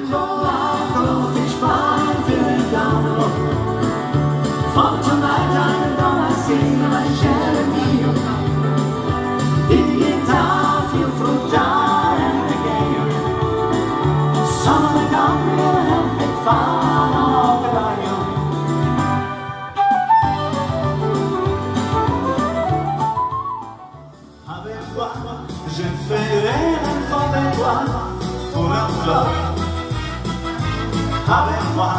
angolato si spazio il dono. Fortunate andò a sera lasciare mio di pietà più fruttare reggae. Sono le donne che fanno operaio. Avec toi, je ferai l'enfant de toi pour un flot. Avec moi,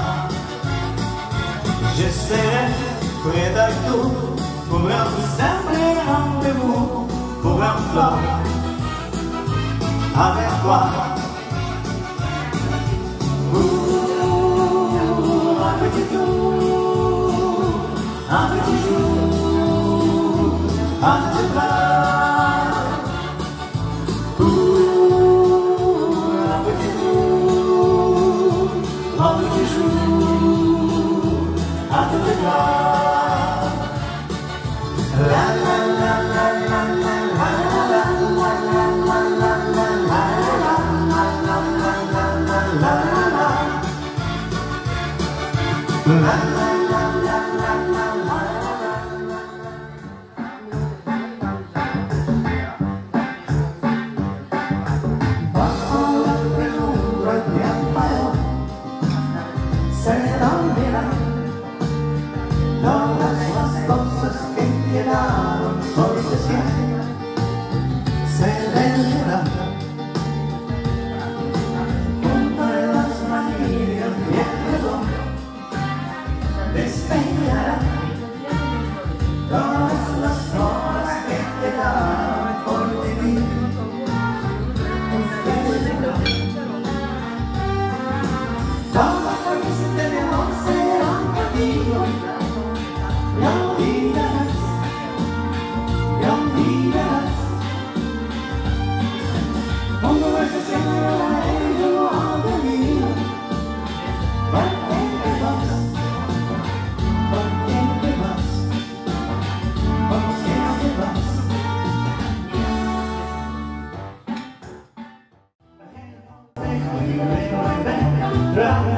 je serai près de tout pour un simple rendez-vous, pour un flot. Avec toi, un petit jour, un petit jour, un petit plat. Right.